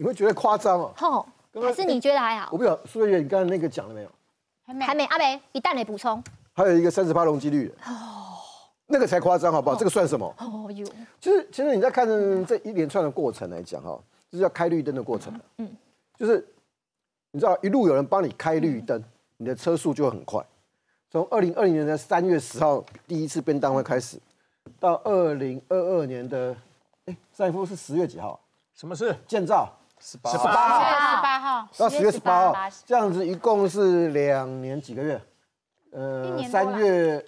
你会觉得夸张哦。 吼，还是你觉得还好？ 我不晓得苏慧媛，你刚才那个讲了没有？ 还没，阿北一蛋来补充。 还有一个30%容积率，那个才夸张，好不好？这个算什么？ 哦哟， 其实你在看这一连串的过程来讲，哈，这叫开绿灯的过程。就是你知道一路有人帮你开绿灯，你的车速就会很快。从2020年的3月10号第一次便当会开始，到2022年的，上一幅是10月几号？ 什么事？ 建造 18 号到10月18号，这样子一共是2年几个月？3月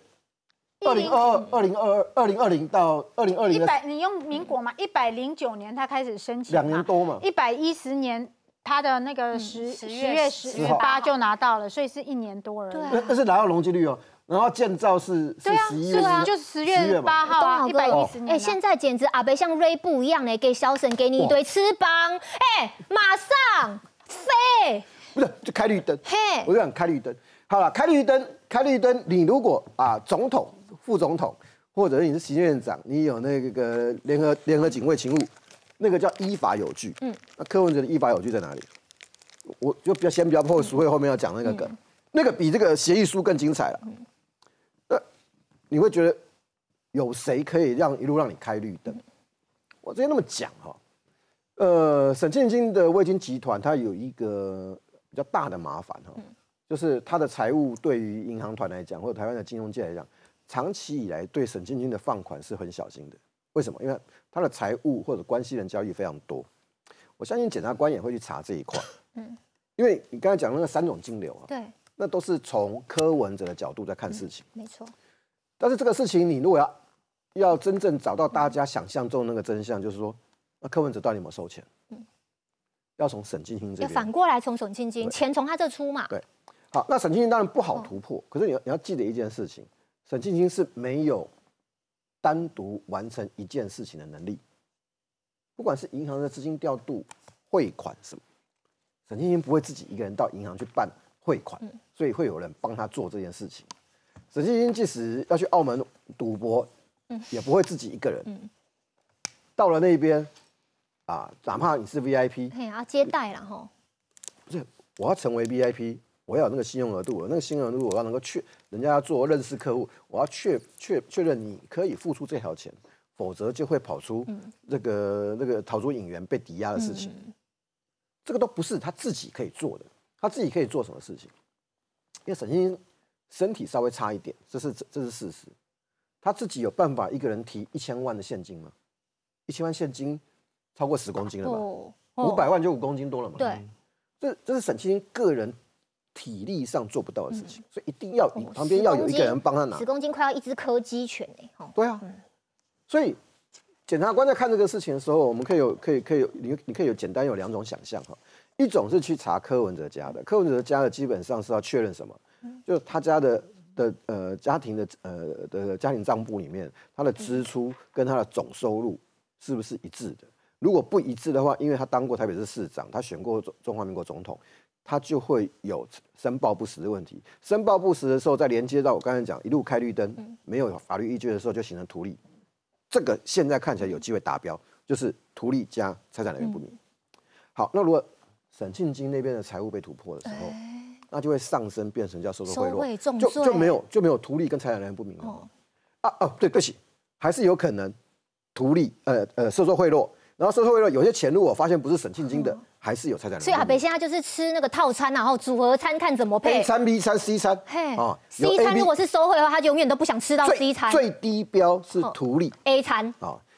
2020到2020， 你用民国嘛，109年他开始申请 2年多嘛 ，110年他的那个10月18就拿到了，所以是1年多而已。 那是拿到容积率哦，然后建造是11月， 就是10月8号啊，110年。 现在简直阿北像瑞布一样嘞，给小沈给你一堆翅膀，马上飞。 不是就开绿灯， 嘿， 我就讲开绿灯。好了，开绿灯，你如果总统、副总统，或者是你是行政院长，你有那个联合警卫勤务，那个叫依法有据。那柯文哲的依法有据在哪里？我就不要破俗会后面要讲那个梗，那个比这个协议书更精彩了。你会觉得有谁可以一路让你开绿灯？我之前那么讲哈，沈庆金的卫金集团，它有一个比较大的麻烦哈。就是他的财务对于银行团来讲，或者台湾的金融界来讲，长期以来对沈庆金的放款是很小心的。为什么？因为他的财务或者关系人交易非常多。我相信检察官也会去查这一块。因为你刚才讲那个3种金流啊， 对， 那都是从柯文哲的角度在看事情。 没错。 但是这个事情，你如果要真正找到大家想象中的那个真相，就是说，那柯文哲到底有没有收钱？要从沈庆金这边， 要反过来从沈庆金，钱从他这出嘛。 对。好，那沈庆金当然不好突破，可是你要记得一件事情，沈庆金是没有单独完成一件事情的能力，不管是银行的资金调度、汇款什么，沈庆金不会自己一个人到银行去办汇款，所以会有人帮他做这件事情。沈庆金即使要去澳门赌博，也不会自己一个人。到了那边哪怕你是 VIP， 要接待啦吼， 不是我要成为 VIP。我要有那个信用额度，那个信用额度我要能够人家要做认识客户，我要确认你可以付出这条钱，否则就会跑出那个逃出引援被抵押的事情。这个都不是他自己可以做的，他自己可以做什么事情？因为沈庆金身体稍微差一点，这是事实。他自己有办法一个人提1000万的现金吗？1000万现金超过10公斤了吧？500万就5公斤多了嘛？ 对， 这是沈庆金个人体力上做不到的事情，所以一定要旁边要有一个人帮他拿。 10公斤快要一只柯基犬哎。 对啊，所以检察官在看这个事情的时候，我们你可以有简单有2种想象哈。一种是去查柯文哲家的，柯文哲家的基本上是要确认什么？就是他家的家庭的家庭账簿里面，他的支出跟他的总收入是不是一致的？如果不一致的话，因为他当过台北市市长，他选过中华民国总统。他就会有申报不实的问题，申报不实的时候，再连接到我刚才讲一路开绿灯，没有法律依据的时候，就形成图利。这个现在看起来有机会达标，就是图利加财产来源不明。好，那如果沈庆金那边的财务被突破的时候，那就会上升变成叫收受贿赂，就没有图利跟财产来源不明了。对不起，还是有可能图利收受贿赂，然后收受贿赂有些钱如果发现不是沈庆金的。还是有财产， 所以阿北现在就是吃那个套餐，然后组合餐看怎么配 ，A 餐、B 餐、C 餐， C 餐如果是收贿的话，他就永远都不想吃到 C 餐。 最低标是图利 ，A 餐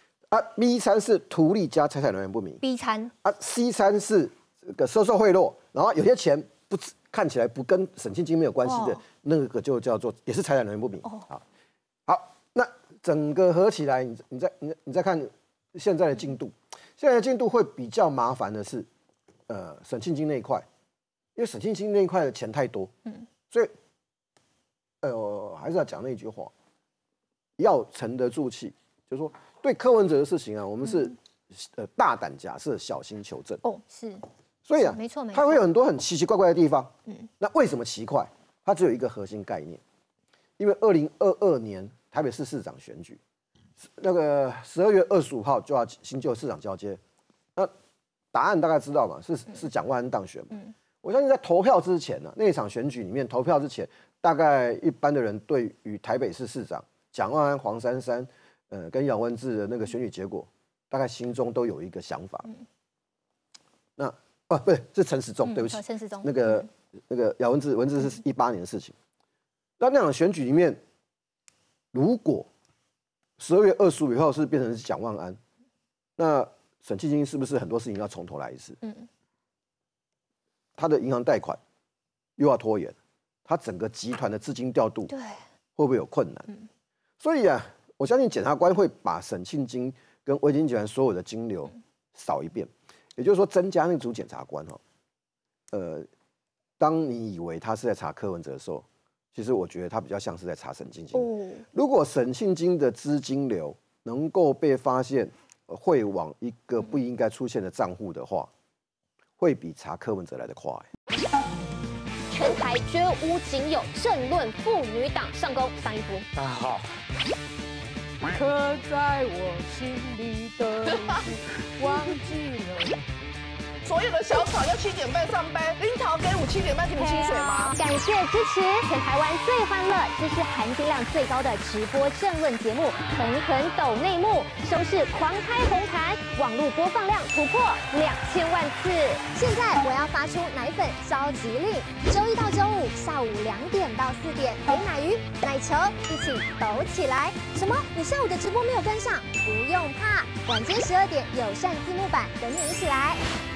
，B 餐是图利加财产来源不明 ，B 餐 ，C 餐是这个收受贿赂，然后有些钱看起来不跟沈庆金没有关系的，那个就叫做也是财产来源不明。好，那整个合起来，你再看现在的进度，现在的进度会比较麻烦的是。沈庆金那一块，因为沈庆金那一块的钱太多，所以，还是要讲那句话，要沉得住气，就是说对柯文哲的事情啊，我们是大胆假设，小心求证。 是， 所以啊， 没错， 它会有很多很奇奇怪怪的地方。那为什么奇怪？它只有一个核心概念，因为2022年台北市市长选举，那个12月25号就要新旧市长交接，那答案大概知道嘛，是蒋万安当选嘛。我相信在投票之前呢，那一场选举里面投票之前，大概一般的人对于台北市市长蒋万安、黄珊珊，跟姚文智的那个选举结果，大概心中都有一个想法。那不对，是陈时中，对不起， 陈时中那个姚文智是18年的事情。那场选举里面，如果12月25以后是变成是蒋万安，那沈庆京是不是很多事情要从头来一次？他的银行贷款又要拖延，他整个集团的资金调度会不会有困难？所以啊，我相信检察官会把沈庆京跟维京集团所有的金流扫一遍，也就是说增加那组检察官当你以为他是在查柯文哲的时候，其实我觉得他比较像是在查沈庆京。如果沈庆京的资金流能够被发现汇往一个不应该出现的账户的话，会比查柯文哲来得快。 全台绝无仅有，政论妇女党上攻上一波。 大家好。 刻在我心里的忘记了。 所有的小草要7点半上班，樱桃给我7点半给你薪水吗？ 感谢支持全台湾最欢乐、知识含金量最高的直播政论节目，狠狠抖内幕，收视狂开红盘，网络播放量突破2000万次。现在我要发出奶粉召集令，周1到周5下午2点到4点，陪奶鱼、奶球一起抖起来。什么？你下午的直播没有跟上？不用怕，晚间12点友善字幕版等你一起来。